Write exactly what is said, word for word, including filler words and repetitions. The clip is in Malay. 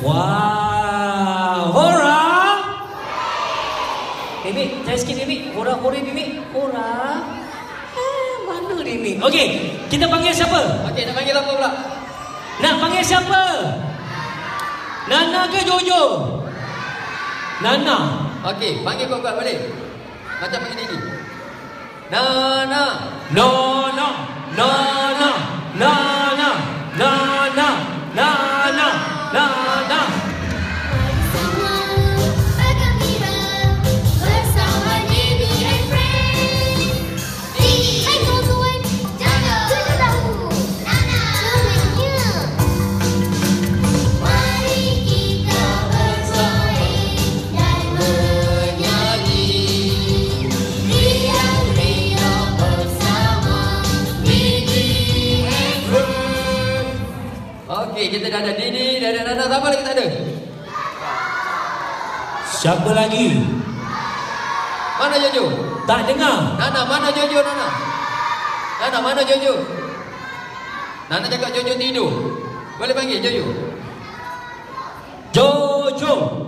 Wow. Hora. Mimi, jangan sikit Mimi. Hora, hore Mimi. Hora. Eh, mana Mimi? Okey, kita panggil siapa? Okey, nak panggil apa pula? Nak panggil siapa? Nana ke Jojo? Nana. Okey, panggil kuat-kuat balik. Macam panggil ini. Nana. No, no. Nana. Nana. Nana. Nana. Nana. Okey, kita dah ada Dini, dah ada Nana, siapa lagi tak ada? Siapa lagi? Mana Jojo? Tak dengar. Nana, mana Jojo Nana? Nana, mana Jojo? Nana cakap Jojo tidur. Boleh panggil Jojo? Jojo.